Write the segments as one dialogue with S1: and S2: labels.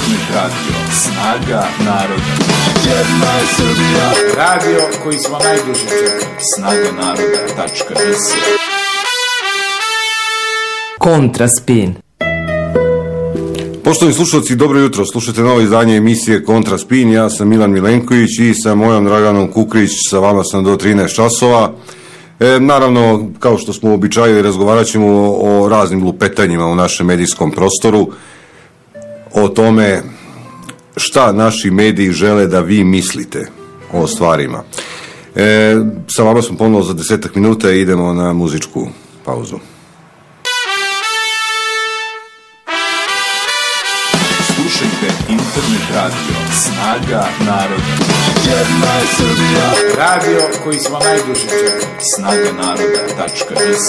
S1: Internet radio, snaga naroda. Jedna je Srbija. Radio koji smo najduže čekali. Snaga naroda.rs.
S2: Kontraspin.
S3: Poštovani slušalci, dobro jutro. Slušajte novo izdanje emisije Kontraspin. Ja sam Milan Milenković i sa mojom Draganom Kukrić sa vama sam do 13 časova. Naravno, kao što smo uobičajili, razgovarat ćemo o raznim lupetanjima u našem medijskom prostoru, o tome šta naši mediji žele da vi mislite o stvarima. Sa vama smo ponovno za 10 minuta i idemo na muzičku pauzu.
S1: Slušajte Internet radio, snaga naroda. Jedna je Srbija. Radio koji smo najduže čekali. Snaga naroda.rs.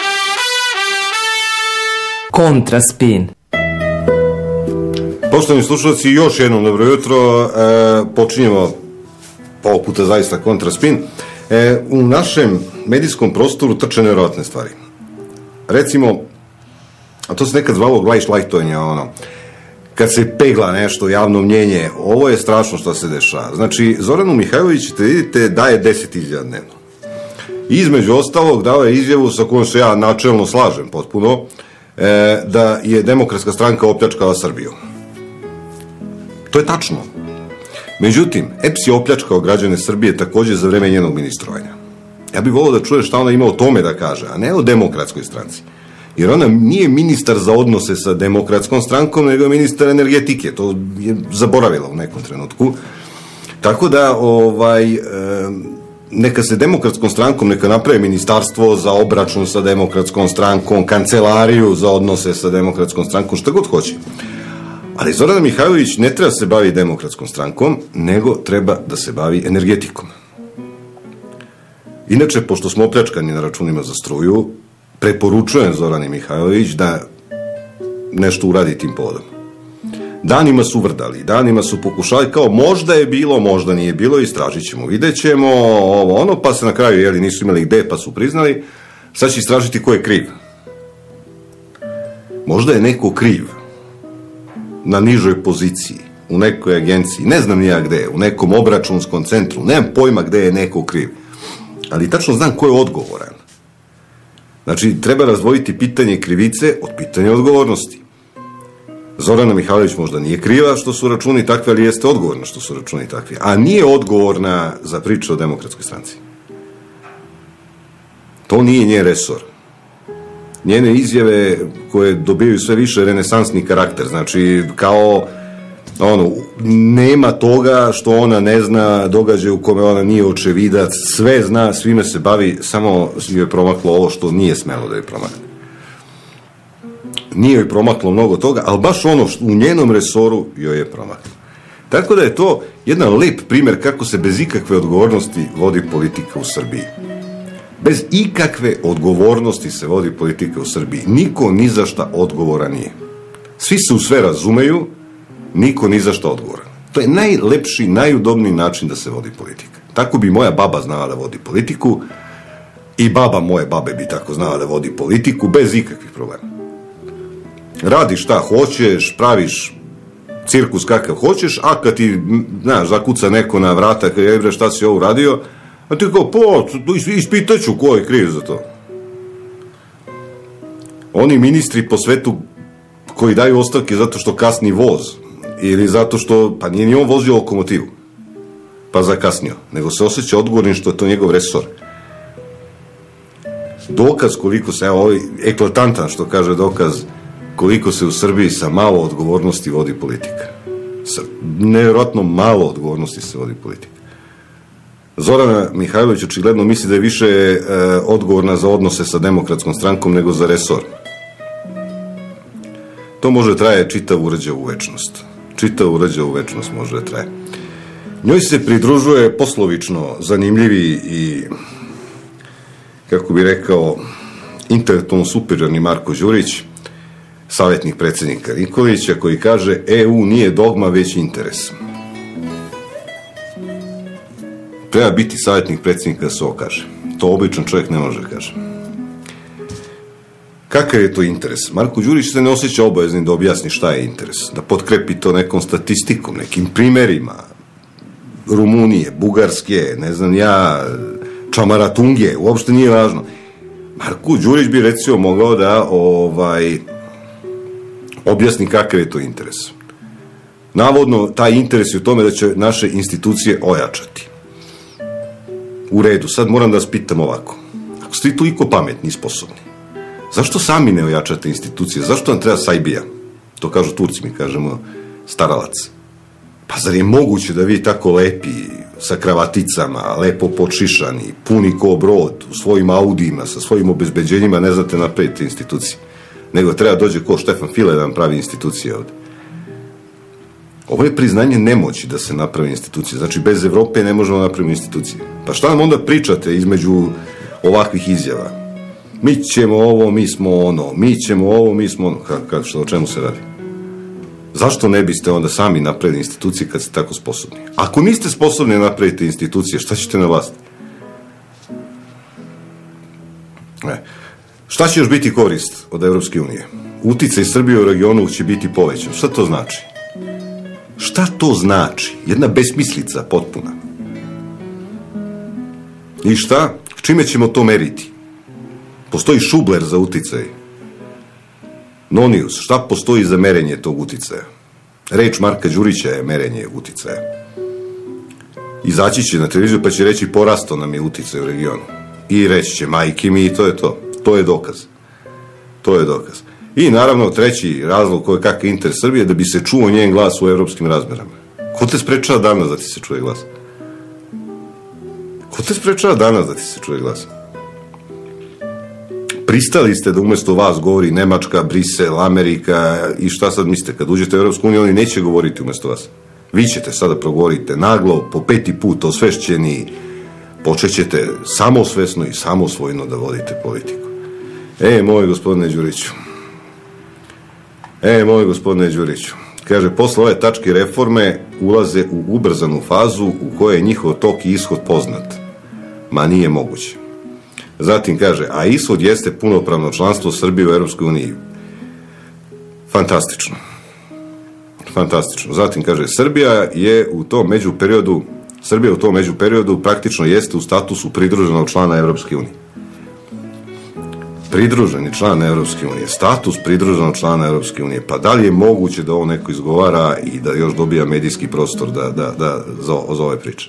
S2: Kontraspin.
S3: Poštovani slušalci, još jednom dobro jutro. Počinjemo ovog puta zaista Kontraspin. U našem medijskom prostoru trče nevjerojatne stvari. Recimo, a to se nekad zvalo glajšlajtovanje, kad se pegla nešto javno mnjenje, ovo je strašno što se dešava. Znači, Zoranu Mihajlović, vidite, daje 10.000 dnevno. Između ostalog, dao je izjavu sa kojom se ja načelno slažem potpuno, da je Demokratska stranka opljačkala Srbiju. To je tačno. Međutim, EPS je opljačkao građane Srbije također za vreme njenog ministrovanja. Ja bih volio da čuje šta ona ima o tome da kaže, a ne o Demokratskoj stranci. Jer ona nije ministar za odnose sa Demokratskom strankom, nego je ministar energetike. To je zaboravila u nekom trenutku. Tako da, neka se Demokratskom strankom, neka napravi ministarstvo za obračun sa Demokratskom strankom, kancelariju za odnose sa Demokratskom strankom, šta god hoće. Ali Zorana Mihajlović ne treba se bavi Demokratskom strankom, nego treba da se bavi energetikom. Inače, pošto smo opljačkani na računima za struju, preporučujem Zorani Mihajlović da nešto uradi tim povodom. Danima su vrdali, danima su pokušali, kao možda je bilo, možda nije bilo, istražit ćemo, vidjet ćemo, pa se na kraju, nisu imali gde, pa su priznali, sad će istražiti ko je kriv. Možda je neko kriv na nižoj poziciji, u nekoj agenciji, ne znam nija gde, u nekom obračunskom centru, nemam pojma gde je neko kriv, ali tačno znam ko je odgovoran. Znači, treba razdvojiti pitanje krivice od pitanja odgovornosti. Zorana Mihajlović možda nije kriva što su računi takvi, ali jeste odgovorna što su računi takvi, a nije odgovorna za priču o Demokratskoj stranci. To nije njen resor. Njene izjave koje dobijaju sve više renesansni karakter, znači kao nema toga što ona ne zna, događaj u kome ona nije očevidac, sve zna, svime se bavi, samo joj je promaklo ovo što nije smelo da joj promakne. Nije joj promaklo mnogo toga, ali baš ono što u njenom resoru joj je promaklo. Tako da je to jedan lep primjer kako se bez ikakve odgovornosti vodi politika u Srbiji. Bez ikakve odgovornosti se vodi politika u Srbiji. Niko ni za šta odgovoran nije. Svi se u sve razumeju, niko ni za šta odgovoran. To je najlepši, najudobniji način da se vodi politika. Tako bi moja baba znala da vodi politiku i baba moje babe bi tako znala da vodi politiku bez ikakvih problema. Radiš šta hoćeš, praviš cirkus kakav hoćeš, a kad ti, zakuca neko na vrata, kad je šta si ovo uradio, a ti kao, ispitaću ko je kriv za to. Oni ministri po svetu koji daju ostavke zato što kasni voz, ili zato što, pa nije ni on vozio lokomotivu, pa zakasnio, nego se osjeća odgovornim što je to njegov resor. Dokaz koliko se, ovo je eklatantan što kaže dokaz, koliko se u Srbiji sa malo odgovornosti vodi politika. Sa nevjerojatno malo odgovornosti se vodi politika. Zorana Mihajlović očigledno misli da je više odgovorna za odnose sa Demokratskom strankom nego za resor. To može traje čitavu uređavu večnost. Čitavu uređavu večnost može da traje. Njoj se pridružuje poslovično zanimljivi i, kako bi rekao, intelektualno superiorni Marko Đurić, savjetnik predsjednika Nikolića, koji kaže EU nije dogma, već interes. Treba biti savjetnik predsjednika da se ovo kaže. To običan čovjek ne može kaže. Kakav je to interes? Marko Đurić se ne osjeća obaveznim da objasni šta je interes, da potkrepi to nekom statistikom, nekim primerima Rumunije, Bugarske, ne znam ja, Čamaratunge, uopšte nije važno. Marko Đurić bi recimo mogao da objasni kakav je to interes. Navodno, taj interes je u tome da će naše institucije ojačati. U redu, sad moram da vas pitam ovako. Ako ste vi toliko pametni i sposobni, zašto sami ne ojačate institucije? Zašto vam treba sajbija? To kažu Turci, mi kažemo staralac. Pa zar je moguće da vi tako lepi, sa kravaticama, lepo počišani, puni ko brod, u svojim Audijima, sa svojim obezbeđenjima, ne znate napraviti institucije? Nego treba dođe ko Štefan File da nam pravi institucije ovde. Ovo je priznanje nemoći da se napravi institucije. Znači, bez Evrope ne možemo napraviti institucije. Pa šta nam onda pričate između ovakvih izjava? Mi ćemo ovo, mi smo ono, mi ćemo ovo, mi smo ono. O čemu se radi? Zašto ne biste onda sami napravili institucije kad ste tako sposobni? Ako niste sposobni da napravite institucije, šta ćete na vlasti? Šta će još biti korist od Evropske unije? Uticaj Srbije u regionu će biti povećan. Šta to znači? Šta to znači? Jedna besmislica potpuna. I šta? Čime ćemo to meriti? Postoji šubler za uticaj. Nonius, šta postoji za merenje tog uticaja? Reč Marka Đurića je merenje uticaja. Izaći će na televiziju pa će reći porastao nam je uticaj u regionu. I reći će majke mi i to je to. To je dokaz. To je dokaz. I naravno treći razlog koji je kakav interes Srbije da bi se čuo njen glas u evropskim razmerama. Ko te sprečava danas da ti se čuje glas? Ko te sprečava danas da ti se čuje glas? Pristali ste da umesto vas govori Nemačka, Brisel, Amerika i šta sad mislite? Kad uđete u Evropsku uniju, oni neće govoriti umesto vas. Vi ćete sada progovorite naglo, po 5. put osvešćeni, počećete samosvesno i samosvojno da vodite politiku. Moj gospodine Đuriću, kaže, posle ove tačke reforme ulaze u ubrzanu fazu u kojoj je njihov tok i ishod poznat. Ma nije moguće. Zatim kaže, a ishod jeste punopravno članstvo Srbije u Evropskoj uniji. Fantastično. Fantastično. Zatim kaže, Srbija u tom međuperiodu praktično jeste u statusu pridruženog člana Evropske unije. Pridruženi član Evropske unije, status pridruženog člana Evropske unije, pa da li je moguće da ovo neko izgovara i da još dobija medijski prostor za ove priče?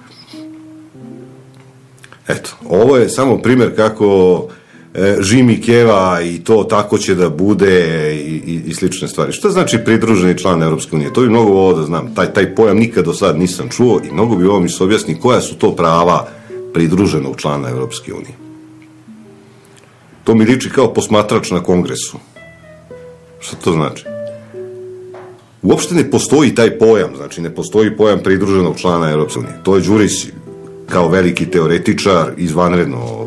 S3: Eto, ovo je samo primjer kako Žimi Keva i to tako će da bude i slične stvari. Šta znači pridruženi član Evropske unije? To bi mnogo ovo da znam. Taj pojam nikad do sad nisam čuo i mnogo bi ovo mi se objasni koja su to prava pridruženog člana Evropske unije. To mi liči kao posmatrač na kongresu. Šta to znači? Uopšte ne postoji taj pojam, znači ne postoji pojam pridruženog člana Evropske unije. To je Đurić kao veliki teoretičar izvanredno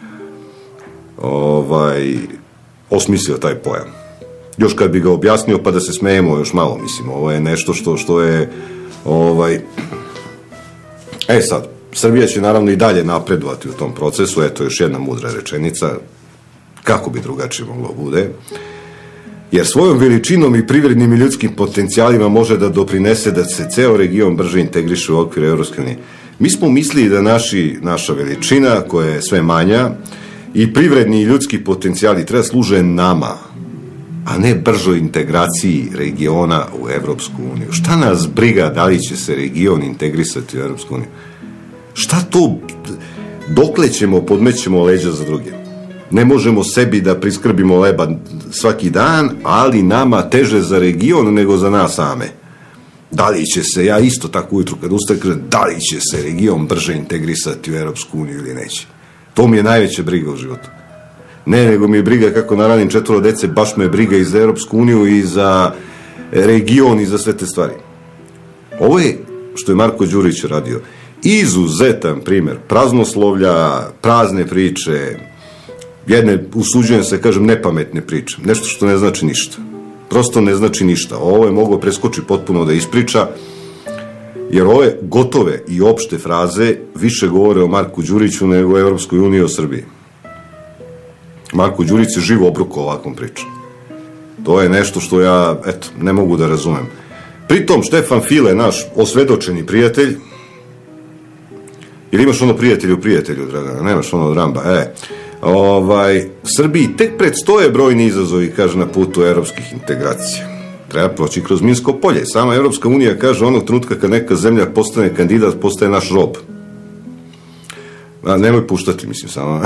S3: osmislio taj pojam. Još kad bi ga objasnio pa da se smejemo još malo, mislim, ovo je nešto što je sad, Srbija će naravno i dalje napredovati u tom procesu, eto još jedna mudra rečenica, kako bi drugačije moglo bude, jer svojom veličinom i privrednim i ljudskim potencijalima može da doprinese da se ceo region brže integriše u okvir Evropske unije. Mi smo mislili da naša veličina, koja je sve manja, i privredni i ljudski potencijali treba služe nama, a ne bržoj integraciji regiona u Evropsku uniju. Šta nas briga da li će se region integrisati u Evropsku uniju? Šta to, dokle ćemo, podmećemo leđa za druge? Ne možemo sebi da priskrbimo leba svaki dan, ali nama teže za region nego za nas same. Da li će se, ja isto tako ujutru kad ustajem kažem, da li će se region brže integrisati u Evropsku uniju ili neće? To mi je najveća briga u životu. Ne, nego mi je briga kako naranim 4 dece, baš me je briga i za Evropsku uniju i za region i za sve te stvari. Ovo je, što je Marko Đurić radio, izuzetan primer praznoslovlja, prazne priče, jedne, usuđujem se, kažem, nepametne priče. Nešto što ne znači ništa. Prosto ne znači ništa. Ovo je moglo preskoči potpuno da ispriča, jer ove gotove i opšte fraze više govore o Marku Đuriću nego o Evropskoj uniji i o Srbiji. Marko Đurić se živo obrukao ovakvom pričom. To je nešto što ja, ne mogu da razumem. Pritom, Štefan File, naš osvedočeni prijatelj, ili imaš ono prijatelj u prijatelju, Dragana, nemaš ono od Ramba, Srbiji tek predstoje brojni izazovi, kaže, na putu evropskih integracija. Treba proći kroz Minsko polje. Sama Evropska unija kaže, onog trenutka kad neka zemlja postane kandidat, postaje naš rob. Nemoj puštati, mislim, samo.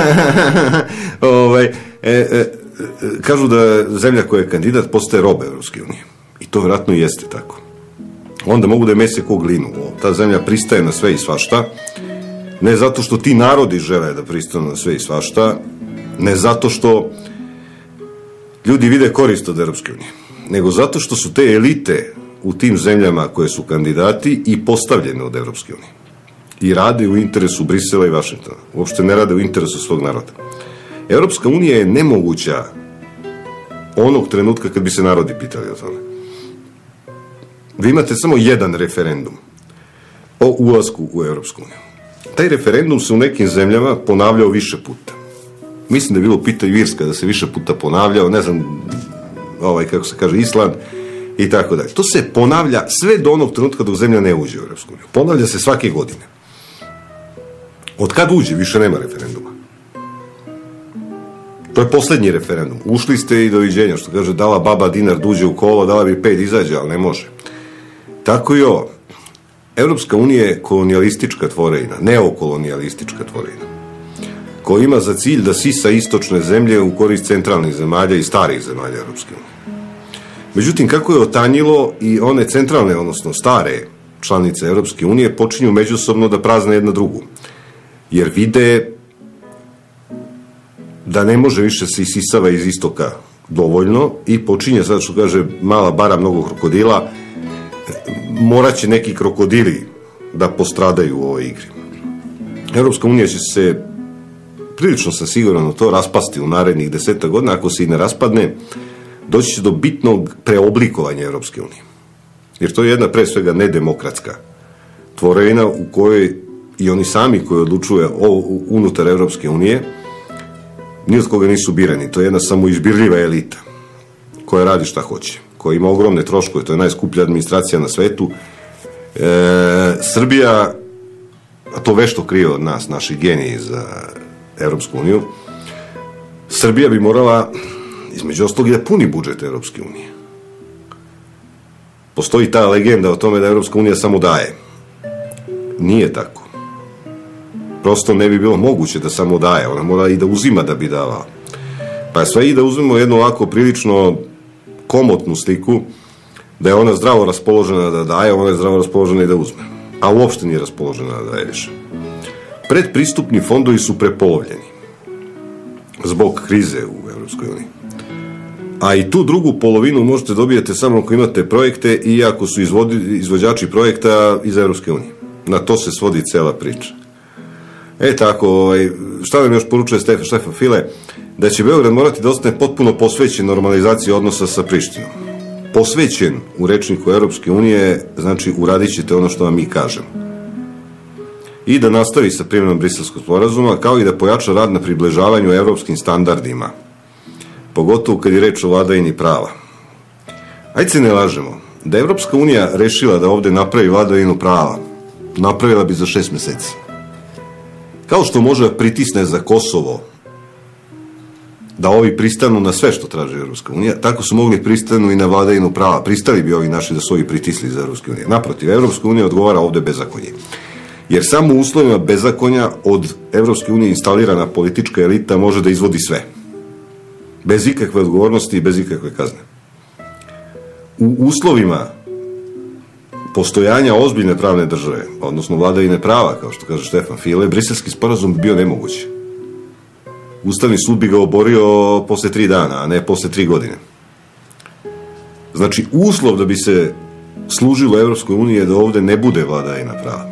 S3: Kažu da zemlja koja je kandidat postaje rob Evropske unije. I to vjerojatno i jeste tako. Onda mogu da je mese ko glinu. Ta zemlja pristaje na sve i svašta. Ne zato što ti narodi žele da pristanu na sve i svašta, ne zato što ljudi vide korist od Evropske unije, nego zato što su te elite u tim zemljama koje su kandidati i postavljene od Evropske unije. I rade u interesu Brisela i Vašingtona. Uopšte ne rade u interesu svog naroda. Evropska unija je nemoguća onog trenutka kad bi se narodi pitali o tome. Vi imate samo jedan referendum o ulasku u Evropsku uniju. Taj referendum se u nekim zemljama ponavljao više puta. Mislim da je bilo pitanje Irska da se više puta ponavljao, ne znam, kako se kaže, Island i tako dalje. To se ponavlja sve do onog trenutka dok zemlja ne uđe u Evropsku uniju. Ponavlja se svake godine. Od kad uđe, više nema referenduma. To je posljednji referendum. Ušli ste i doviđenja, što kaže, dala baba dinar da uđe u kolo, dala bi 5 izađe, ali ne može. Tako i ovo. Evropska unija je kolonijalistička tvorevina, neokolonijalistička tvorevina, koja ima za cilj da sisa istočne zemlje u korist centralnih zemalja i starih zemalja Evropske unije. Međutim, kako je otanjilo, i one centralne, odnosno stare članice Evropske unije počinju međusobno da prazne jedna drugu, jer vide da ne može više se isisava iz istoka dovoljno i počinje, sad što kaže mala bara mnogo krokodila, morat će neki krokodili da postradaju u ovoj igri. Evropska unija će se, prilično sam siguran, to raspasti u narednih 10 godina. Ako se i ne raspadne, doći će do bitnog preoblikovanja Evropske unije. Jer to je jedna, pre svega, nedemokratska tvorevina u kojoj i oni sami koji odlučuju unutar Evropske unije ni od koga nisu birani. To je jedna samoizbirljiva elita koja radi šta hoće, koja ima ogromne troškove, to je najskuplja administracija na svetu. Srbija, a to vešto krije od nas, naši geniji za Evropsku uniju, Srbija bi morala, između ostalog, da puni budžet Evropske unije. Postoji ta legenda o tome da Evropska unija samo daje. Nije tako. Prosto ne bi bilo moguće da samo daje, ona mora i da uzima da bi davala. Pa sve i da uzmemo jednu ovako prilično komotnu sliku, da je ona zdravo raspoložena da daje, ona je zdravo raspoložena i da uzme. A uopšte nije raspoložena da daje više. Predpristupni fondovi su prepolovljeni zbog krize u Evropskoj uniji. A i tu drugu polovinu možete dobijete samo ako imate projekte i ako su izvođači projekta iz Evropske unije. Na to se svodi cela priča. Tako, šta nam još poručuje Štefan File? Da će Beograd morati da ostane potpuno posvećen normalizaciji odnosa sa Prištinom. Posvećen u rečniku Evropske unije znači uradit ćete ono što vam mi kažemo. I da nastavi sa primjenom Briselskog sporazuma, kao i da pojača rad na približavanju evropskim standardima. Pogotovo kad je reč o vladavini prava. Ajde se ne lažemo. Da je Evropska unija rešila da ovde napravi vladavinu prava, napravila bi za 6 meseci. Kao što može da pritisne za Kosovo da ovi pristanu na sve što traži Evropska unija, tako su mogli pristanu i na vladavinu prava. Pristali bi ovi naši da su ovi pritisli za Evropske unije. Naprotiv, Evropska unija odgovara ovde bezakonje. Jer samo u uslovima bezakonja od Evropske unije instalirana politička elita može da izvodi sve. Bez ikakve odgovornosti i bez ikakve kazne. U uslovima postojanja ozbiljne pravne države, odnosno vladavine prava, kao što kaže Štefan File, Briselski sporazum bi bio nemoguć. Ustavni sud bi ga oborio posle 3 dana, a ne posle 3 godine. Znači, uslov da bi se služilo Evropskoj uniji je da ovde ne bude vladavina prava.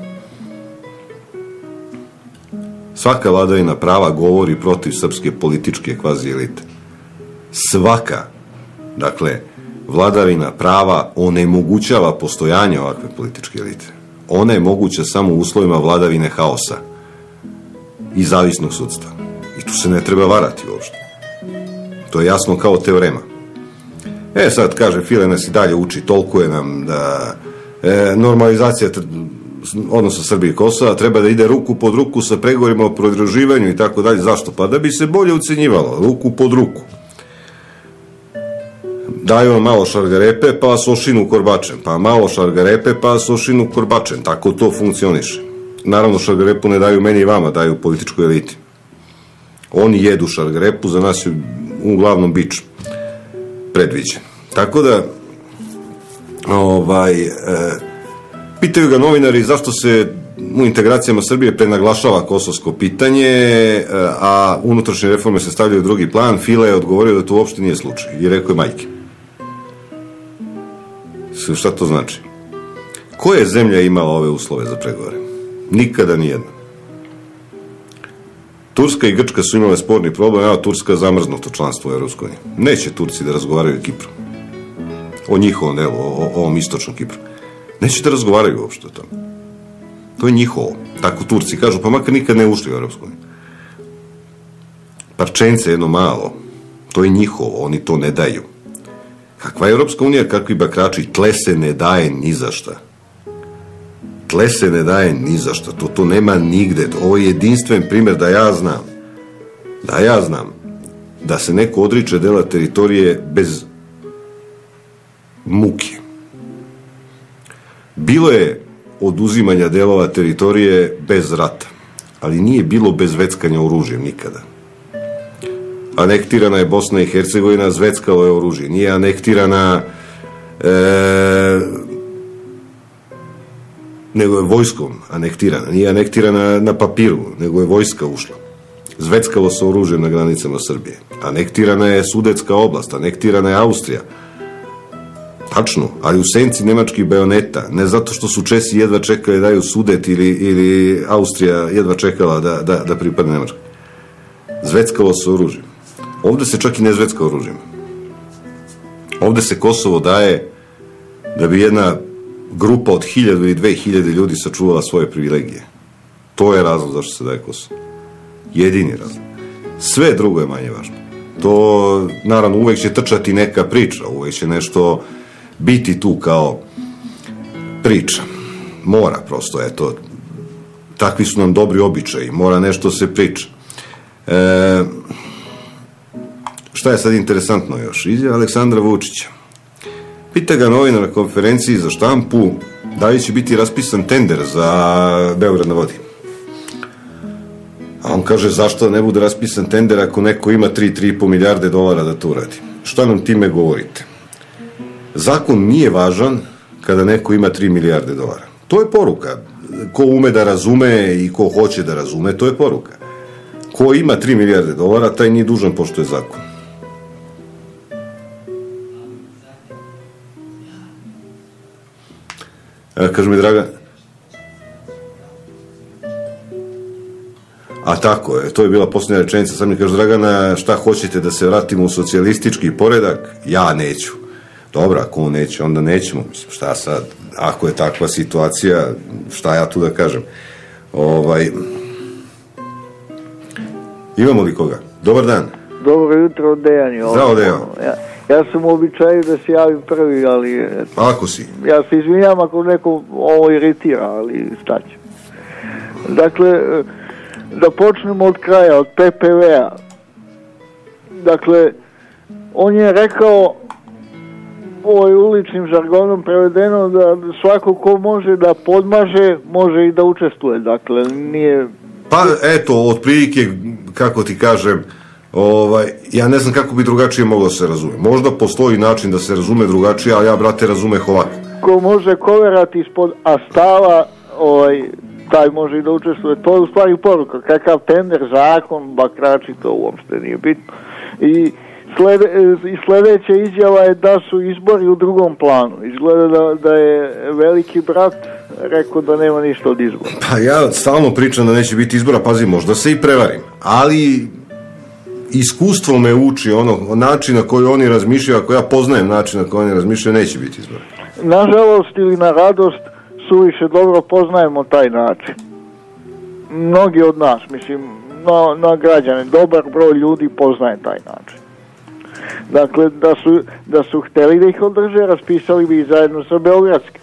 S3: Svaka vladavina prava govori protiv srpske političke kvazi elite. Svaka. Dakle, vladavina prava onemogućava postojanje ovakve političke elite. Ona je moguća samo u uslovima vladavine haosa i zavisnog sudstva. I tu se ne treba varati uopšte. To je jasno kao teorema. Sad kaže, File nas i dalje uči, tolkuje nam da normalizacija odnosno Srbije i Kosova treba da ide ruku pod ruku sa pregovorima o pridruživanju i tako dalje. Zašto? Pa da bi se bolje ucenjivalo, ruku pod ruku. Daju vam malo šargarepe, pa vas ošinu korbačem, pa malo šargarepe, pa vas ošinu korbačem. Tako to funkcioniše. Naravno, šargarepu ne daju meni i vama, daju političkoj eliti. Oni jedu šargarepu, za nas je uglavnom bič predviđen. Tako da, pitaju ga novinari zašto se u integracijama Srbije prenaglašava kosovsko pitanje, a unutrašnje reforme se stavljaju u drugi plan. File je odgovorio da to uopšte nije slučaj i rekao je majke. Šta to znači? Koja je zemlja imala ove uslove za pregovore? Nikada nijedna. Turska i Grčka su imale sporni problem, a Turska zamrznuto članstvo u Evropskoj uniji. Neće Turci da razgovaraju o Kipru. O njihovom delu, o ovom istočnom Kipru. Neće da razgovaraju uopšte o tome. To je njihovo. Tako Turci kažu, pa makar nikad ne ušli u Evropsku uniju. Parčence jedno malo, to je njihovo, oni to ne daju. Kakva je Evropska unija, kakvi bakrači, tle se ne daje ni za šta. Tle se ne daje ni za šta, to nema nigde. Ovo je jedinstven primjer da ja znam da se neko odriče dela teritorije bez muke. Bilo je oduzimanja delova teritorije bez rata, ali nije bilo bez veckanja oružjem nikada. Anektirana je Bosna i Hercegovina, zveckalo je oružje. Nije anektirana nego je vojskom anektirana. Nije anektirana na papiru, nego je vojska ušla. Zveckalo se oružjem na granicama Srbije. Anektirana je Sudetska oblast, anektirana je Austrija. Tačno, ali u senci nemačkih bajoneta, ne zato što su Česi jedva čekali da daju Sudet ili Austrija jedva čekala da pripadne Nemačkoj. Zveckalo se oružjem. Ovde se čak i ne zvecka oružjem. Ovde se Kosovo daje da bi jedna grupa od 1000 ili 2000 ljudi sačuvala svoje privilegije. To je razlog zašto se daje Kosovo. Jedini razlog. Sve drugo je manje važno. To, naravno, uvek će trčati neka priča, uvek će nešto biti tu kao priča. Mora prosto, eto, takvi su nam dobri običaji, mora nešto se priča. Šta je sad interesantno još? Izjava Aleksandra Vučića. Pita ga novinar na konferenciji za štampu da li će biti raspisan tender za Beograd na vodi. A on kaže zašto ne bude raspisan tender ako neko ima 3,5 milijarde dolara da to uradi. Šta nam time govorite? Zakon nije važan kada neko ima 3 milijarde dolara. To je poruka. Ko ume da razume i ko hoće da razume, to je poruka. Ko ima 3 milijarde dolara, taj nije dužan poštuje zakon. Kaže mi Dragan, a tako je, to je bila posljednja rečenica, sad mi kaže Dragana, šta hoćete da se vratimo u socijalistički poredak? Ja neću. Dobro, ako on neće, onda nećemo. Mislim, šta sad, ako je takva situacija, šta ja tu da kažem? Imamo li koga? Dobar dan.
S4: Dobro jutro, Dejan.
S3: Zdravo, Dejan.
S4: Ja sam u običaju da se javim prvi, ali...
S3: Ako si?
S4: Ja se izvinjam ako neko ovo iritira, ali šta će. Dakle, da počnemo od kraja, od PPV-a. Dakle, on je rekao, uličnim žargonom prevedeno, da svako ko može da podmaže, može i da učestvuje. Dakle, nije...
S3: Pa, eto, otprilike, kako ti kažem, ja ne znam kako bi drugačije moglo se razume. Možda postoji način da se razume drugačije, ali ja, brate, razumeh ovako.
S4: Ko može koverati ispod astava, taj može i da učestvuje. To je u stvari poruka. Kakav tender, zakon, bakrači, to uopšte nije bitno. I sledeća izjava je da su izbori u drugom planu. Izgleda da je veliki brat rekao da nema ništa od izbora.
S3: Pa ja stalno pričam da neće biti izbora, pazi, možda se i prevarim, ali iskustvo me uči način na koji oni razmišljaju, ako ja poznajem način na koji oni razmišljaju, neće biti izbora.
S4: Nažalost ili na radost, suviše dobro poznajemo taj način. Mnogi od nas, mislim, na građane, dobar broj ljudi poznaje taj način. Dakle, da su hteli da ih održe, raspisali bi ih zajedno sa Beogradskim.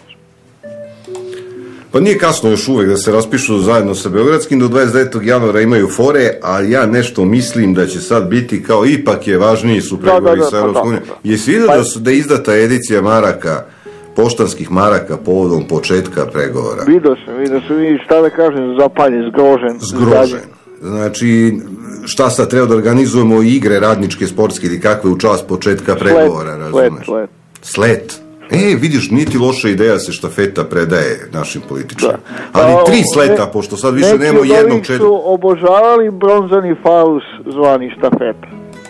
S3: Pa nije kasno još uvek da se raspišu zajedno sa Beogradskim, do 29. januara imaju fore, a ja nešto mislim da će sad biti kao ipak je važniji su pregovori sa Evropskom unijom. Jesi vidio da je izdata edicija maraka, poštanskih maraka povodom početka pregovora?
S4: Vidio sam i šta da kažem, zapaljen, zgrožen.
S3: Znači, šta sad treba da organizujemo igre radničke, sportske ili kakve u čast početka pregovora, razumeš? Slet. Vidiš, nije ti loša ideja se štafeta predaje našim političarima. Ali 3 sleta, pošto sad više nema jednog
S4: Neki od ovih su obožavali bronzani falus zvani štafeta.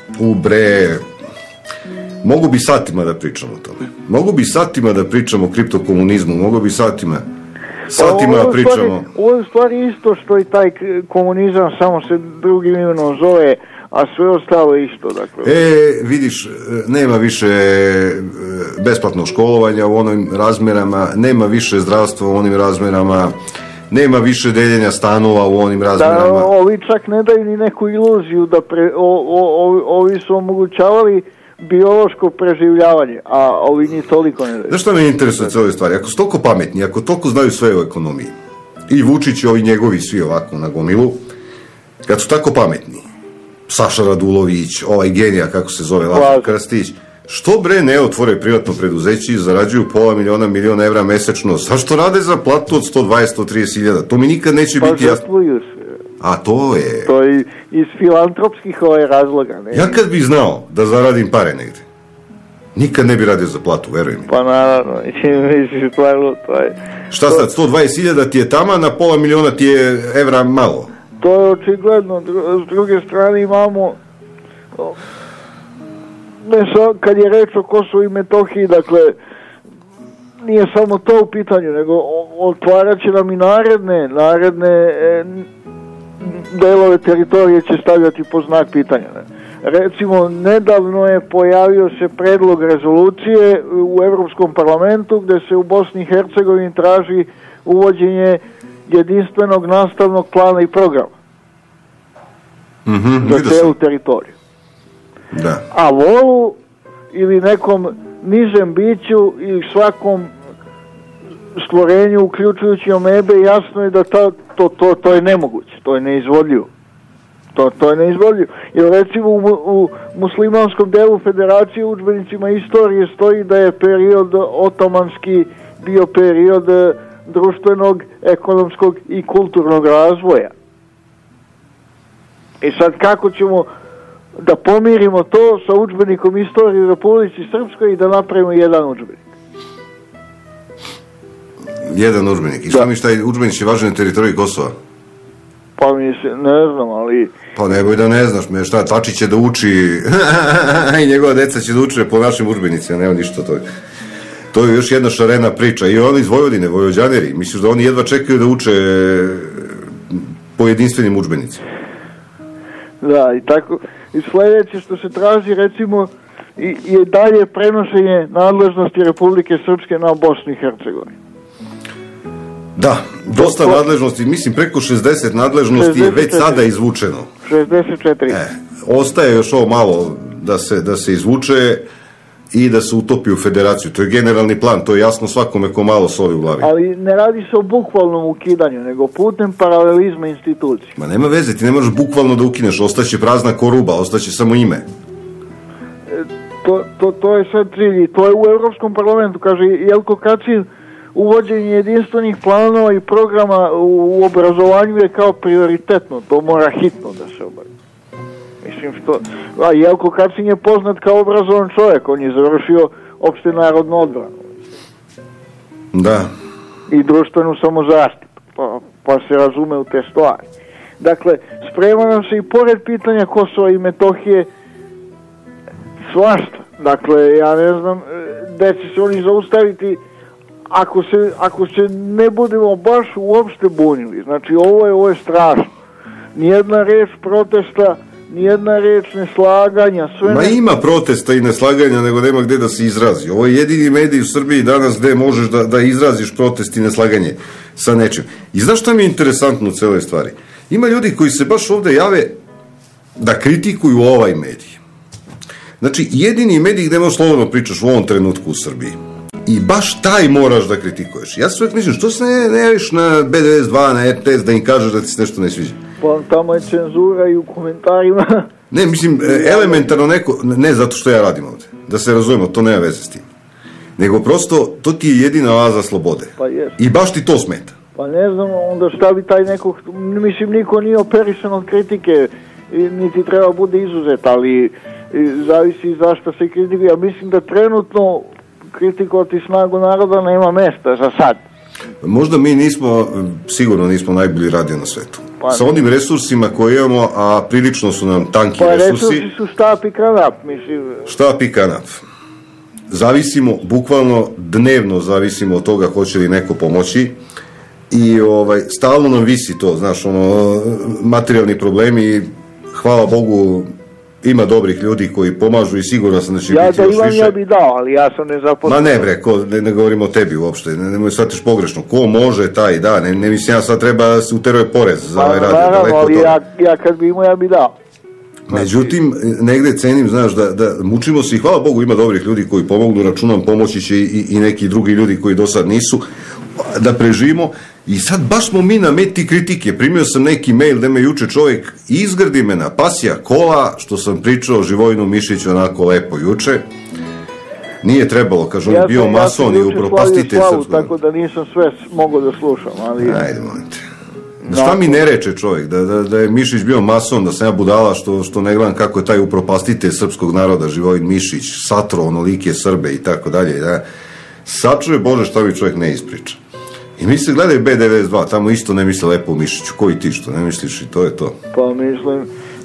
S3: Mogu bi satima da pričamo o tome. Mogu bi satima da pričamo o kriptokomunizmu, mogu bi satima da pričamo.
S4: Ovo je u stvari isto što i taj komunizam, samo se drugim imenom zove, a sve ostalo isto, dakle.
S3: Vidiš, nema više besplatnog školovanja u onim razmerama, nema više zdravstva u onim razmerama, nema više deljenja stanova u onim razmerama.
S4: Da, ovi čak ne daju ni neku iluziju da ovi su omogućavali biološko preživljavanje, a ovi ni toliko ne daju.
S3: Znaš šta me interesuje ove stvari? Ako su toliko pametni, ako toliko znaju sve o ekonomiji, i Vučić i ovi njegovi svi ovako na gomilu, kad su tako pametni, Saša Radulović, ovaj genija, kako se zove, Lazar Krstić, što bre ne otvore privatno preduzeće i zarađuju $500.000 evra mesečno? Zašto rade za platu od 120-130 hiljada? To mi nikad neće biti jasno. A to je...
S4: To je iz filantropskih razloga. Ne?
S3: Ja kad bih znao da zaradim pare negde, nikad ne bi radio za platu, veruj mi.
S4: Pa naravno, misliš, to je...
S3: Šta sad, 120.000 ti je tama, na $500.000 ti je evra malo?
S4: To je očigledno. S druge strane imamo, kad je reč o Kosovu i Metohiji, dakle, nije samo to u pitanju, nego otvarat će nam i naredne delove teritorije će stavljati po znak pitanja. Recimo, nedavno je pojavio se predlog rezolucije u Evropskom parlamentu gde se u Bosni i Hercegovini traži uvođenje jedinstvenog nastavnog plana i programa za celu teritoriju.
S3: Da.
S4: A volu ili nekom nižem biću ili svakom stvorenju, uključujući omebe, jasno je da to je nemoguće, to je neizvodljivo. To je neizvodljivo. Jer recimo u muslimanskom delu federacije u udžbenicima istorije stoji da je period otomanski bio period društvenog, ekonomskog i kulturnog razvoja. I sad kako ćemo da pomirimo to sa udžbenikom istorije u Republici Srpskoj i da napravimo jedan udžbenik?
S3: Jedan udžbenik. I šta mi taj udžbenik će važan na teritoriji Kosova?
S4: Pa mi se, ne znam, ali...
S3: Pa neboj da ne znaš, šta, Tači će da uči i njegova deca će da uče po našim udžbenicima, nema ništa to. To je još jedna šarena priča. I oni iz Vojvodine, Vojvođaneri, misliš da oni jedva čekaju da uče po jedinstvenim udžbenicima?
S4: Da, i tako. I sledeće što se traži, recimo, je dalje prenošenje nadležnosti Republike Srpske na Bosnu i Hercegovinu.
S3: Da, dosta nadležnosti, mislim preko 60 nadležnosti je već sada izvučeno.
S4: 64.
S3: Ostaje još ovo malo da se izvuče i da se utopi u federaciju. To je generalni plan, to je jasno svakome ko malo soli u glavi.
S4: Ali ne radi se o bukvalnom ukidanju, nego putem paralelizma institucije.
S3: Ma nema veze, ti ne možeš bukvalno da ukineš, ostaće prazna koruba, ostaće samo ime.
S4: To je sad cilj, to je u Evropskom parlamentu, kaže Jelko Kacin, uvođenje jedinstvenih planova i programa u obrazovanju je kao prioritetno, to mora hitno da se obavi. Mislim što, a Jelko Kacin je poznat kao obrazovan čovjek, on je završio opšte narodnu odbranu.
S3: Da.
S4: I društvenu samozaštitu, pa se razume u te stvari. Dakle, sprema nam se i pored pitanja Kosova i Metohije svašta. Dakle, ja ne znam gde će se oni zaustaviti ako se ne budemo baš uopšte bunili. Znači, ovo je strašno. Nijedna reč protesta, nijedna reč neslaganja, sve...
S3: Ma ima protesta i neslaganja, nego nema gde da se izrazi. Ovo je jedini medij u Srbiji danas gde možeš da izraziš protest i neslaganje sa nečim. I znaš šta mi je interesantno u celoj stvari? Ima ljudi koji se baš ovde jave da kritikuju ovaj medij. Znači, jedini medij gde možeš slobodno pričaš u ovom trenutku u Srbiji. I baš taj moraš da kritikuješ. Ja se uvijek mislim, što se ne javiš na B92, na RTS, da im kažeš da ti se nešto ne sviđa?
S4: Pa tamo je cenzura i u komentarima.
S3: Ne, mislim, elementarno neko, ne zato što ja radim ovde, da se razumemo, to nema veze s tim. Nego prosto, to ti je jedina oaza slobode.
S4: Pa jest.
S3: I baš ti to smeta.
S4: Pa ne znam, onda šta bi taj nekog, mislim, niko nije operisan od kritike, niti treba bude izuzet, ali zavisi zašto se kritikuje. Ja mislim da trenutno kritikovati snagu naroda nema mesta za sad.
S3: Možda mi nismo, sigurno nismo najbolji radio na svetu.
S4: Pa
S3: sa onim resursima koje imamo, a prilično su nam tanki
S4: pa
S3: resursi.
S4: Pa resursi su štap i kanap, mislim.
S3: Štap i kanap. Zavisimo, bukvalno dnevno zavisimo od toga hoće li neko pomoći i stalno nam visi to, znaš, materijalni problemi, hvala Bogu, ima dobrih ljudi koji pomažu i sigurno sam da će biti još više.
S4: Ja da imam, ja bi dao, ali ja sam nezaposlen.
S3: Ma ne bre, ne govorimo o tebi uopšte, nemoj shvatiš pogrešno. Ko može, taj da, ne mislim ja sad treba da se uteruje porez za ovaj radio.
S4: Naravno, ali ja kad bi imao, ja bi dao.
S3: Međutim, negde cenim, znaš, da mučimo se i hvala Bogu ima dobrih ljudi koji pomognu, računam pomoći će i neki drugi ljudi koji do sad nisu, da preživimo. I sad baš smo mi na meti kritike. Primio sam neki mail da me juče čovjek izgrdi me na pasija kola, što sam pričao o Živojinu Mišiću onako lepo juče. Nije trebalo, kaže, on je bio mason i upropastitelj srpskog.
S4: Tako da nisam sve mogao da slušam, ali...
S3: Ajde, molim te. Šta mi ne reče čovjek, da je Mišić bio mason, da sam ja budala što ne gledam kako je taj upropastitelj srpskog naroda, Živojin Mišić, satro onolike Srbe i tako dalje. Sačuje Bože šta mi čovjek ne ispriča. I mi se gledaju B92, tamo isto ne misle lepo u Mišiću, koji ti što ne misliš i to je to.
S4: Pa mislim,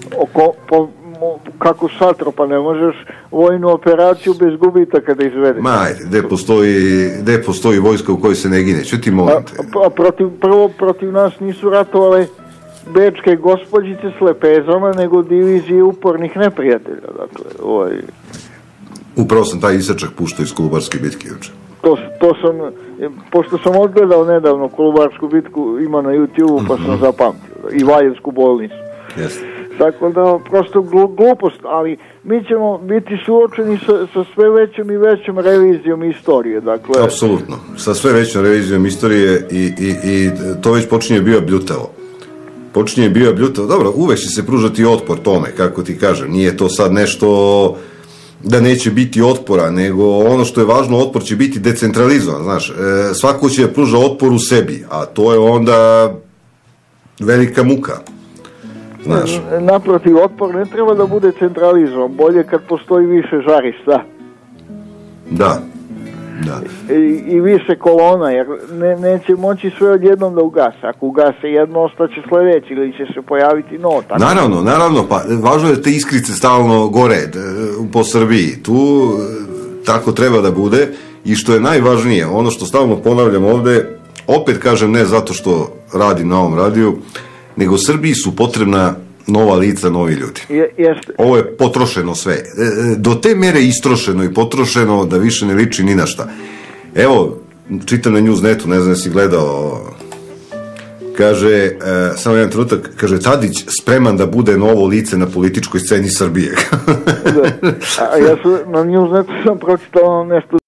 S4: kako satro, pa ne možeš vojnu operaciju bez gubitaka da izvedeš.
S3: Ma ajde, gde postoji vojska u kojoj se ne gine, što ti molim te?
S4: Prvo protiv nas nisu ratovale bečke gospođice s lepezama, nego divizije upornih neprijatelja, dakle,
S3: Upravo sam taj isečak puštao iz Kolubarske bitke juče.
S4: To sam, pošto sam odgledao nedavno Kolubarsku bitku, ima na YouTube-u, pa sam zapamtio. I Valjevsku bolnicu.
S3: Jeste.
S4: Tako da, prosto glupost, ali mi ćemo biti suočeni sa sve većom i većom revizijom istorije, dakle...
S3: Apsolutno, sa sve većom revizijom istorije i to već počinje bio bljutavo. Dobro, uvek će se pružati otpor tome, kako ti kažem, nije to sad nešto... da neće biti otpora, nego ono što je važno, otpor će biti decentralizovan, znaš, svako će pruža otpor u sebi, a to je onda velika muka, znaš.
S4: Naprotiv, otpor ne treba da bude centralizovan, bolje kad postoji više žarišta.
S3: Da.
S4: I više kolona, jer neće moći sve odjednom da ugase. Ako ugase jedno, ostaće sledeći ili će se pojaviti novo.
S3: Naravno, pa važno je da te iskrice stalno gore po Srbiji. Tu tako treba da bude i što je najvažnije, ono što stalno ponavljam ovde, opet kažem ne zato što radim na ovom radiju, nego Srbiji su potrebna nova lica, novi ljudi.
S4: Jeste.
S3: Ovo je potrošeno sve. Do te mere istrošeno i potrošeno da više ne liči ni na šta. Evo, čitam na Newsnetu, ne znam da si gledao, kaže, samo jedan trenutak, kaže, Tadić spreman da bude novo lice na političkoj sceni Srbije.
S4: A ja na Newsnetu sam pročitao nešto.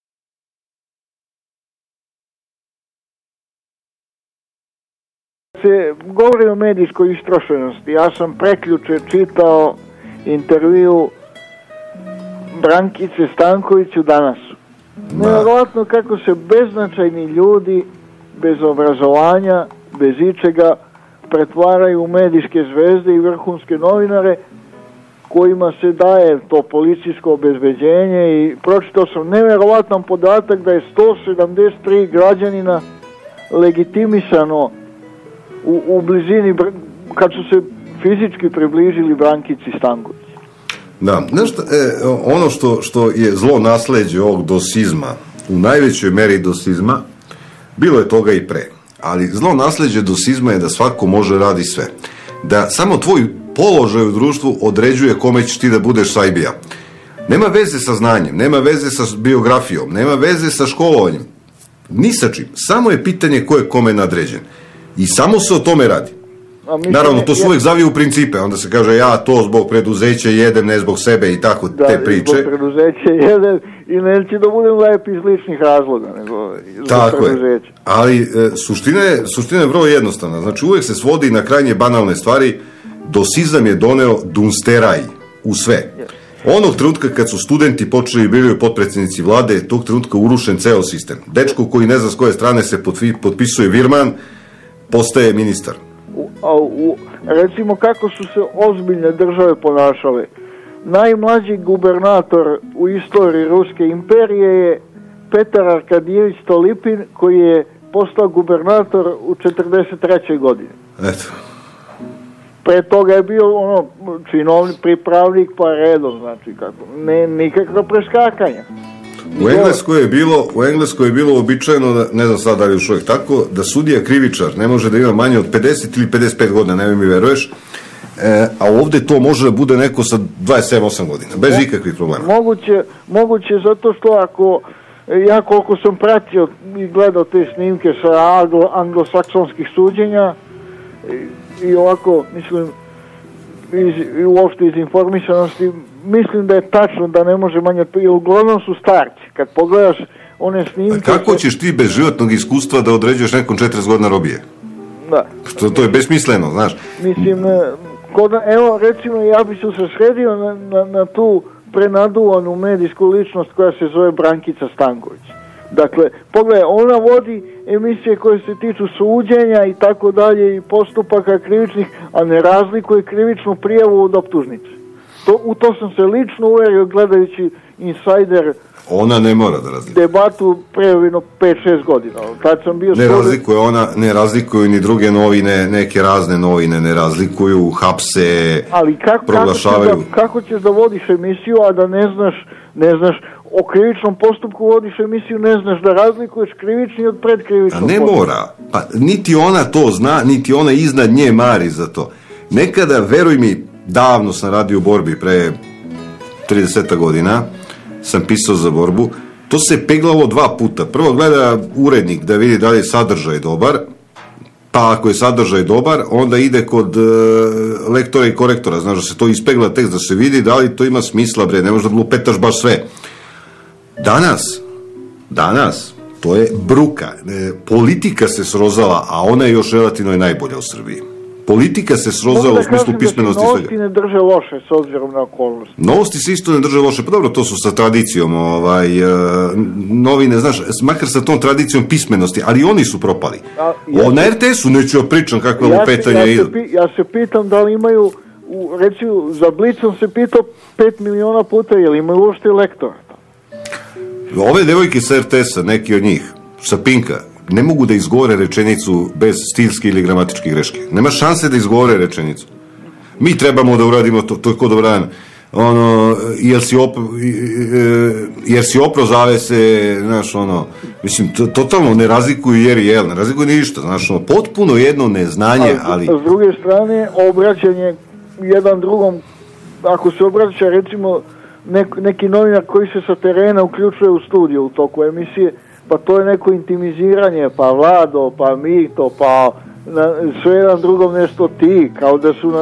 S4: Se govori o medijskoj istrošenosti. Ja sam prekjuče čitao intervju Brankice Stanković u Danasu. Nevjerojatno kako se beznačajni ljudi, bez obrazovanja, bez ičega, pretvaraju u medijske zvezde i vrhunske novinare kojima se daje to policijsko obezbeđenje i pročitao sam nevjerojatan podatak da je 173 građanina legitimisano u blizini, kad su se fizički približili Brankici Stanković.
S3: Da, znaš šta, ono što je zlo nasleđe ovog dosizma, u najvećoj meri dosizma, bilo je toga i pre, ali zlo nasleđe dosizma je da svako može radi sve. Da samo tvoj položaj u društvu određuje kome ćeš ti da budeš sajbija. Nema veze sa znanjem, nema veze sa biografijom, nema veze sa školovanjem, ni sa čim. Samo je pitanje ko je kome nadređen. I samo se o tome radi. Naravno, to su uvijek zavije u principe, onda se kaže ja to zbog preduzeća jedem, ne zbog sebe i tako te priče.
S4: Da, zbog preduzeća jedem i neće da budem lepi iz ličnih razloga, nego zbog
S3: tako
S4: preduzeća.
S3: Je, ali suština je vrlo jednostavna, znači uvijek se svodi na krajnje banalne stvari, dosizam je doneo dunsteraj u sve. Onog trenutka kad su studenti počeli bili potpredsjednici vlade, tog trenutka urušen ceo sistem. Dečko koji ne zna s koje strane se potpisuje virman, postaje ministar.
S4: Recimo kako su se ozbiljne države ponašale. Najmlađi gubernator u istoriji Ruske imperije je Petar Arkadijević Stolipin, koji je postao gubernator u 43. godini.
S3: Eto.
S4: Pre toga je bio činovnik, pripravnik pa redom, znači kako. Nikakva preskakanja.
S3: U Engleskoj je bilo običajno, da, ne znam sad da li još uvijek tako, da sudija krivičar ne može da ima manje od 50 ili 55 godina, ne mi veruješ, a ovdje to može da bude neko sa 27-8 godina, bez ikakvih problema.
S4: Moguće zato što ako, ja koliko sam pratio i gledao te snimke sa anglosaksonskih suđenja i ovako, mislim, i uopšte iz informisanosti, mislim da je tačno da ne može manje, jer uglavnom su starci. Kad pogledaš one snimke...
S3: A kako ćeš ti bez životnog iskustva da određuješ nekom 40 godina robije?
S4: Da.
S3: To je besmisleno, znaš.
S4: Mislim, evo recimo ja bi se sredio na tu prenaduvanu medijsku ličnost koja se zove Brankica Stanković. Dakle, pogledaj, ona vodi emisije koje se tiču suđenja i tako dalje i postupaka krivičnih, a ne razlikuje krivičnu prijavu od optužnice. U to sam se lično uverio gledajući Insider.
S3: Ona ne mora da razlikuje.
S4: Debatu pre 5-6 godina. Kad sam bio
S3: ne razlikuju ni druge novine, neke razne novine, ne razlikuju, hapse, proglašavaju.
S4: Kako ćeš da vodiš emisiju, a da ne znaš o krivičnom postupku vodiš emisiju, ne znaš da razlikuješ krivični od predkrivičnog postupka.
S3: Ne mora. Pa, niti ona to zna, niti ona iznad nje mari za to. Nekada, veruj mi, davno sam radio u Borbi, pre 30 godina, sam pisao za Borbu, to se peglalo 2 puta. Prvo gleda urednik da vidi da li je sadržaj dobar, pa ako je sadržaj dobar, onda ide kod lektora i korektora, znaš da se to ispegla tekst, da se vidi da li to ima smisla, bre, ne možda lupetaš baš sve. Danas, to je bruka. Politika se srozala, a ona je još relativno najbolja u Srbiji. Politika se srozala u smislu pismenosti.
S4: Novosti ne drže loše s obzirom na okolnosti.
S3: Novosti se isto ne drže loše, pa dobro, to su sa tradicijom novine, znaš, makar sa tom tradicijom pismenosti, ali oni su propali. Na RTS-u neću pričam kakve lupetanja idu.
S4: Ja se pitam da li imaju, recimo, za Blicom se pitao 5 miliona puta, je li imaju uopšte lektora?
S3: Ove devojke sa RTS-a, neki od njih, sa Pinka, ne mogu da izgovore rečenicu bez stilske ili gramatičke greške. Nema šanse da izgovore rečenicu. Mi trebamo da uradimo to je kod obran. Jer si opro zavese, znaš, mislim, totalno ne razlikuju jer i jel, ne razlikuju ništa, znaš, potpuno jedno neznanje, ali...
S4: S druge strane, obraćanje jedan drugom, ako se obraća, recimo, neki novinar koji se sa terena uključuje u studiju u toku emisije, pa to je neko intimiziranje, pa Vlado, pa Mito, pa sve jedan drugom nešto ti, kao da su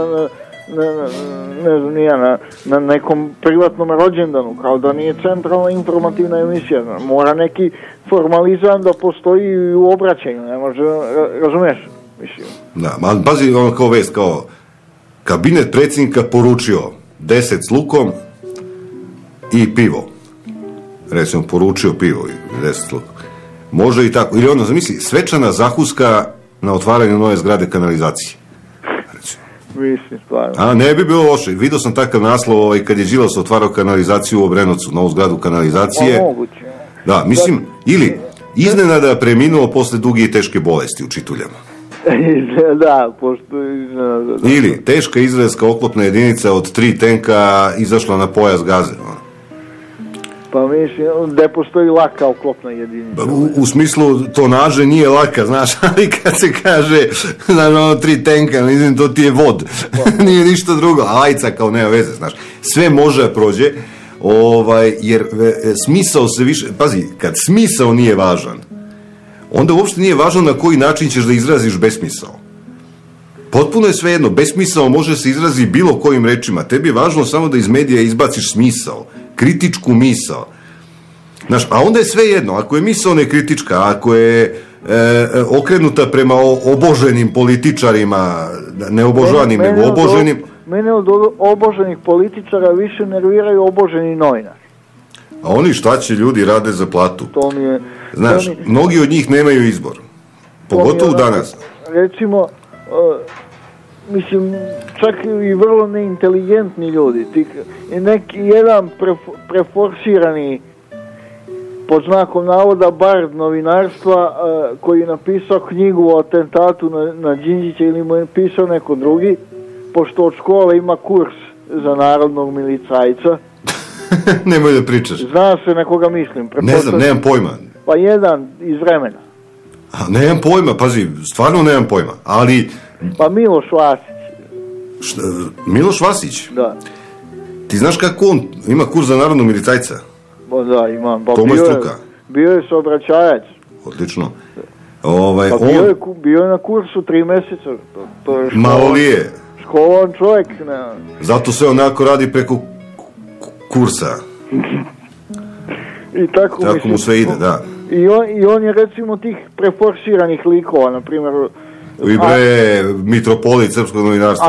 S4: na nekom privatnom rođendanu, kao da nije centralna informativna emisija. Mora neki formalizam da postoji u obraćanju, ne može, razumeš? Mislim.
S3: Da, ali pazi kao vest, kao kabinet predsjednika poručio 10 s lukom i pivo. Recimo, poručio pivo i 10 s lukom. Može i tako. Ili zamisli, svečana zahuska na otvaranju nove zgrade kanalizacije.
S4: Mislim, stvarno.
S3: A ne bi bilo loše. Vidio sam takav naslov kad je Đilas otvarao kanalizaciju u Obrenovcu, novu zgradu kanalizacije.
S4: Moguće.
S3: Da, mislim, ili iznenada preminuo posle duge i teške bolesti u Čituljama.
S4: Da, pošto iznenada.
S3: Ili teška izraelska oklopna jedinica od 3 tenka izašla na pojas Gaze.
S4: Pa mislim, gde postoji laka oklopna jedinica.
S3: U smislu, tonaže nije laka, znaš, ali kad se kaže, znaš, 3 tenka, mislim, to ti je vod. Nije ništa drugo, a lajca kao nema veze, znaš. Sve može da prođe, jer smisao se više, pazi, kad smisao nije važan, onda uopšte nije važno na koji način ćeš da izraziš besmisao. Potpuno je svejedno, besmisao može se izrazi bilo kojim rečima. Tebi je važno samo da iz medija izbaciš smisao, kritičku misao. Znaš, a onda je svejedno, ako je misao nekritička, ako je okrenuta prema oboženim političarima, ne obožavanim, nego oboženim...
S4: Mene od oboženih političara više nerviraju oboženi novinari.
S3: A oni šta će ljudi rade za platu?
S4: To mi je...
S3: Znaš, mnogi od njih nemaju izbor. Pogotovo danas.
S4: Recimo, mislim, čak i vrlo neinteligentni ljudi. Neki jedan preforsirani, pod znakom navoda, bard novinarstva, koji je napisao knjigu o atentatu na Đinđića ili mu je pisao neko drugi, pošto od škole ima kurs za narodnog milicajca.
S3: Nemoj da pričaš.
S4: Zna se na koga mislim.
S3: Ne znam, nemam pojma.
S4: Pa jedan iz vremena.
S3: A, nemam pojma, pazi, stvarno nemam pojma, ali...
S4: Pa Miloš Vasić.
S3: Miloš Vasić?
S4: Da.
S3: Ti znaš kako on ima kurs za narodnog milicajca?
S4: Pa da, imam. Pa
S3: to mu je struka.
S4: Bio je saobraćajac.
S3: Odlično.
S4: Pa bio je na kursu 3 meseca. To je
S3: malo li je?
S4: Školovan čovjek. Ne.
S3: Zato se onako radi preko kursa.
S4: I tako
S3: mu sve ide, da.
S4: I on je recimo tih preforsiranih likova, na primjer...
S3: I bre, mitropolit srpskog novinarstva.
S4: A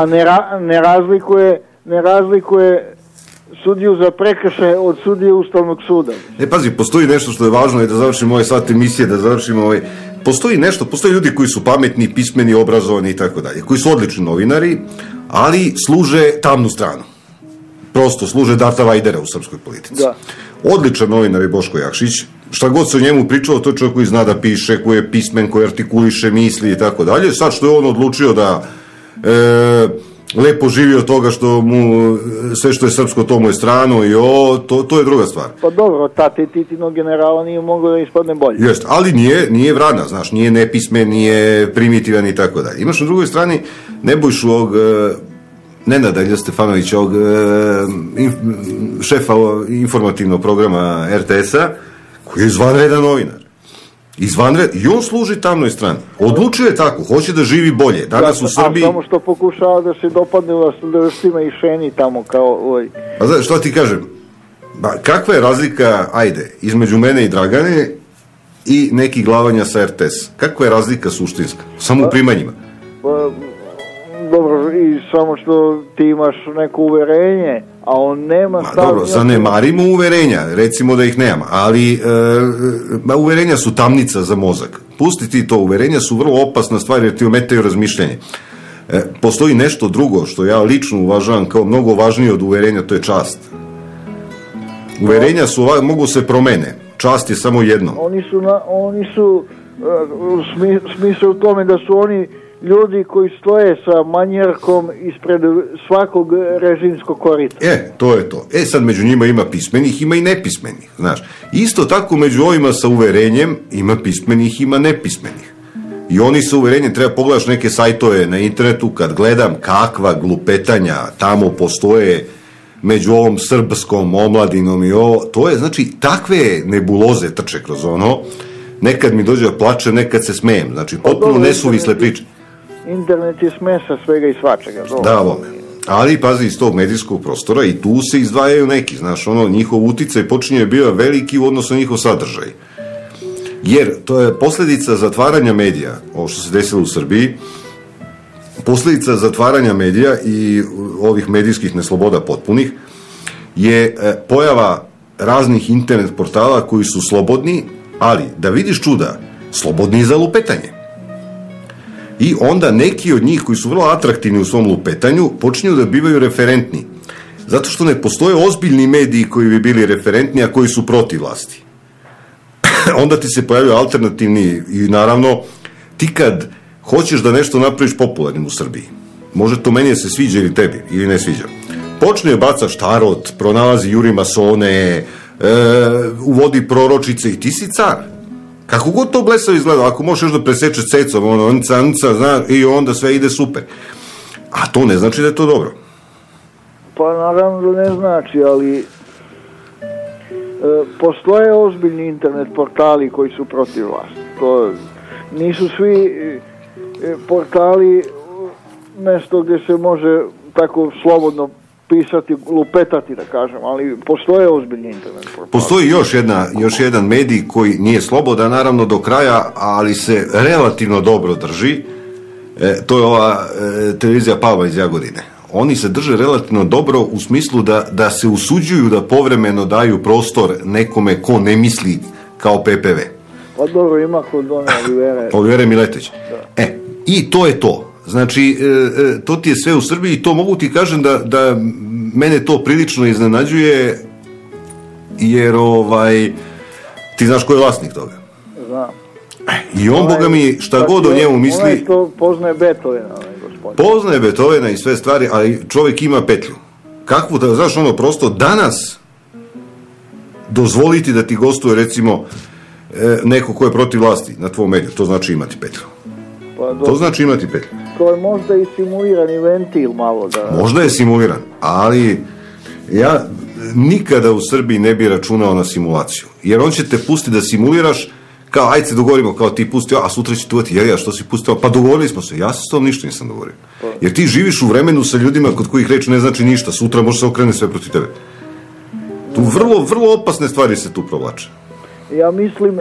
S4: ne razlikuje sudiju za prekršaje od sudije Ustavnog suda.
S3: Pazi, postoji nešto što je važno i da završimo ovaj sat emisije, da završimo postoji ljudi koji su pametni, pismeni, obrazovani i tako dalje, koji su odlični novinari, ali služe tamnu stranu. Prosto služe Darta Vajdera u srpskoj politici.
S4: Da.
S3: Odličan novinar je Boško Jakšić. Šta god se o njemu pričalo, to je čovjek koji zna da piše, koji je pismen, koji artikuliše misli i tako dalje. Sad što je on odlučio da lepo živi od toga što mu sve što je srpsko to mu je strano i to je druga stvar.
S4: Pa dobro, Titinog generala nije moglo da ispadne bolje.
S3: Jest, ali nije vrana, znaš, nije nepismen, nije primitivan i tako dalje. Imaš na drugoj strani Nebojšu ovog Nenada Ilja Stefanovića, ovog šefa informativnog programa RTS-a, koji je izvanredan novinar. I on služi tamnoj strani. Odlučuje tako, hoće da živi bolje. Danas u Srbiji...
S4: A samo što pokušava da se dopadne vlastodržstvima i šeni tamo kao...
S3: Pa znaš, što ti kažem? Kakva je razlika, između mene i Dragane i nekih glavanja sa RTS? Kakva je razlika suštinska? Samo u primanjima.
S4: Dobro, i samo što ti imaš neko uverenje, a on nema...
S3: Dobro, zanemarimo uverenja, recimo da ih nema, ali uverenja su tamnica za mozak. Pusti ti to, uverenja su vrlo opasna stvar jer ti ometaju razmišljanje. Postoji nešto drugo što ja lično uvažavam kao mnogo važnije od uverenja, to je čast. Uverenja mogu se promene, čast je samo jedno.
S4: Oni su smisao u tome da su oni ljudi koji stoje sa manjerkom ispred svakog režimskog korita.
S3: To je to. Sad među njima ima pismenih, ima i nepismenih, znaš. Isto tako među ovima sa uverenjem ima pismenih, ima nepismenih. I oni sa uverenjem, treba pogledaš neke sajtove na internetu, kad gledam kakva glupetanja tamo postoje među ovom srpskom omladinom i to je, znači, takve nebuloze trče kroz ono. Nekad mi dođe da plače, nekad se smejem. Znači, potpuno nesuvisle priče.
S4: Internet je smesa svega i svačega.
S3: Da, vome. Ali, pazi, iz tog medijskog prostora i tu se izdvajaju neki, znaš, njihov uticaj počinje bio veliki u odnosu na njihov sadržaj. Jer to je posljedica zatvaranja medija, ovo što se desilo u Srbiji, posljedica zatvaranja medija i ovih medijskih nesloboda potpunih je pojava raznih internet portala koji su slobodni, ali, da vidiš čuda, slobodni za lupetanje. I onda neki od njih koji su vrlo atraktivni u svom lupetanju počinju da bivaju referentni. Zato što ne postoje ozbiljni mediji koji bi bili referentni, a koji su protiv vlasti. Onda ti se pojavljaju alternativni i naravno ti kad hoćeš da nešto napraviš popularnim u Srbiji, može to meni da se sviđa ili tebi, ili ne sviđa. Počne bacaš tarot, pronalazi juri masone, uvodi proročice i ti si car. Kako god to blesavo izgleda, ako možeš još da presečeš cecom, i onda sve ide super. A to ne znači da je to dobro.
S4: Pa naravno da ne znači, ali postoje ozbiljni internet portali koji su protiv vlasti. To nisu svi portali mjesto gdje se može tako slobodno pisati, lupetati da kažem, ali postoje ozbiljni internet portali.
S3: Postoji još jedan medij koji nije slobodan naravno do kraja, ali se relativno dobro drži. To je ova televizija Palma iz Jagodine. Oni se drže relativno dobro u smislu da se usuđuju da povremeno daju prostor nekome ko ne misli kao PPV.
S4: Pa dobro, ima kod one
S3: Olivere Miletić. I to je to. Znači, to ti je sve u Srbiji i to mogu ti kažem da mene to prilično iznenađuje, jer ti znaš ko je vlasnik toga?
S4: Znam.
S3: I on, boga mi, šta god o njemu misli...
S4: Onaj što poznaje Beethovena, gospodin.
S3: Poznaje Beethovena i sve stvari, ali čovjek ima petlju. Kakvu, znaš, prosto danas dozvoliti da ti gostuje, recimo, neko ko je protiv vlasti na tvom mediju, to znači imati petlju. To znači imati petlju.
S4: To je možda i simulirani ventil malo da...
S3: Možda je simuliran, ali ja nikada u Srbiji ne bi računao na simulaciju. Jer on će te pustiti da simuliraš, kao ajde se dogovorimo, kao ti pusti, a sutra će tu ja što si pustio, pa dogovorili smo se, ja se s tom ništa nisam dogovorio. Jer ti živiš u vremenu sa ljudima kod kojih reč ne znači ništa, sutra može se okrene sve protiv tebe. Tu vrlo opasne stvari se tu provlače.
S4: Ja mislim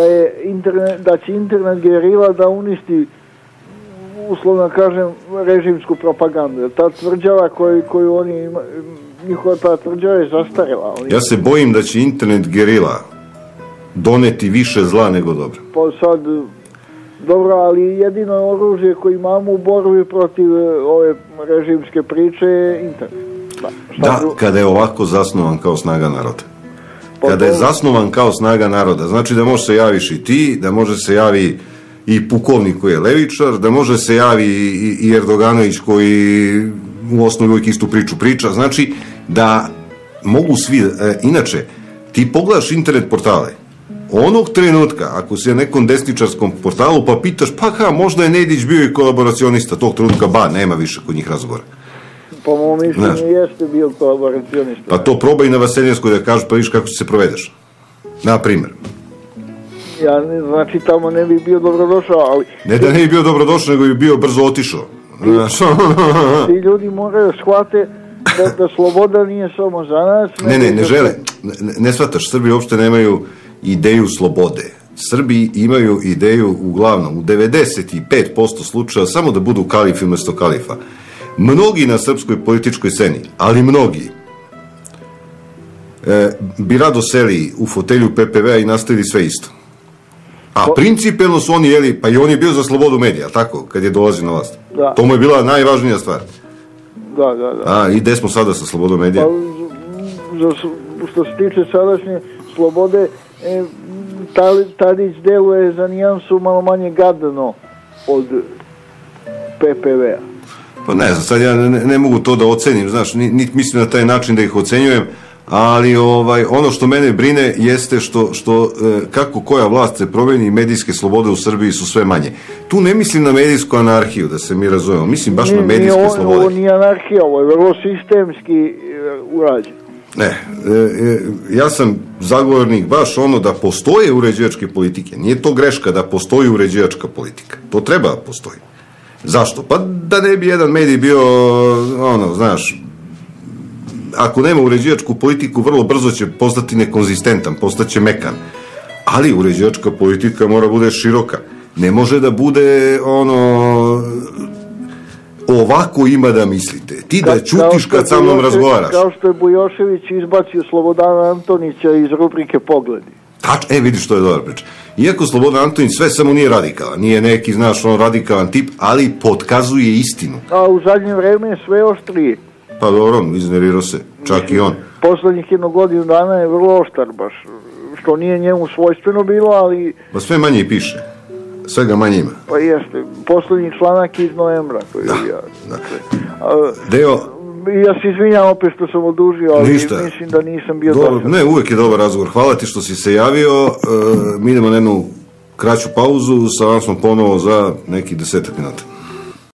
S4: da će internet gerila da uništi, uslovno kažem, režimsku propagandu. Ta tvrđava koju oni imaju, njihova ta tvrđava je zastarela.
S3: Ja se bojim da će internet gerila doneti više zla nego dobro.
S4: Pa sad, dobro, ali jedino oružje koje imamo u borbi protiv ove režimske priče je internet.
S3: Kada je ovako zasnovan kao snaga naroda. Kada je zasnovan kao snaga naroda, znači da može se javiš i ti, da može se javi i pukovnik koji je levičar, da može se javi i Erdoganović koji u osnovi uvijek istu priču priča, znači da mogu svi, inače ti pogledaš internet portale, onog trenutka ako si na nekom desničarskom portalu pa pitaš možda je Nedić bio i kolaboracionista, tog trenutka nema više kod njih razgovora.
S4: Po mom mišljenju jeste bio kolaboracionista.
S3: Pa to probaj na Vaseljenskoj da kažeš pa viš kako se provedeš. Na primjer.
S4: Ja, znači tamo ne bi bio dobrodošao, ali...
S3: Ne da ne bi bio dobrodošao, nego bi bio brzo otišao.
S4: Ti ljudi moraju shvate da sloboda nije samo za nas.
S3: Ne žele. Ne shvataš, Srbi uopšte nemaju ideju slobode. Srbi imaju ideju uglavnom u 95% slučaja samo da budu kalifi umjesto kalifa. Mnogi na srpskoj političkoj sceni, ali mnogi, bi rado seli u fotelju PPV-a i nastavili sve isto. A principijelno su oni, pa i on je bio za slobodu medija, tako, kad je dolazio na vlast. To mu je bila najvažnija stvar.
S4: Da.
S3: I gde smo sada sa slobodom medija?
S4: Pa, što se tiče sadašnje slobode, Tadić deluje za nijansu malo manje gadno od PPV-a.
S3: Pa ne znam, sad ja ne mogu to da ocenim, znaš, niti mislim na taj način da ih ocenjujem, ali ono što mene brine jeste što kako koja vlast se promeni, medijske slobode u Srbiji su sve manje. Tu ne mislim na medijsku anarhiju, da se mi razumemo, mislim baš na medijske slobode.
S4: Ovo nije anarhija, ovo je vrlo sistemski urađen.
S3: Ja sam zagovornik baš da postoje uređivačke politike, nije to greška da postoji uređivačka politika, to treba postoji. Zašto? Pa da ne bi jedan medij bio, znaš, ako nema uređivačku politiku, vrlo brzo će postati nekonzistentan, postaće mekan. Ali uređivačka politika mora bude široka. Ne može da bude ovako ima da mislite. Ti da ćutiš kad sa mnom razgovaraš.
S4: Kao što je Bujošević izbacio Slobodana Antonića iz rubrike Pogledi.
S3: Vidiš, to je dobra priča. Iako Slobodan Antonić sve samo nije radikalan, nije neki, znaš, radikalan tip, ali potkazuje istinu.
S4: A u zadnje vreme je sve oštrije.
S3: Pa dobro, iznervirao se, čak i on.
S4: Poslednjih 1 godinu dana je vrlo oštar baš, što nije njemu svojstveno bilo, ali...
S3: Pa sve manje piše, svega manje ima.
S4: Pa jeste, poslednji članak iz novembra.
S3: Deo...
S4: Ja se izvinjam opet što sam odužio, ali mislim da nisam bio dosadno.
S3: Ne, uvijek je dobar razgovor. Hvala ti što si se javio. Mi idemo na jednu kraću pauzu, sa vam smo ponovo za nekih 10 minuta.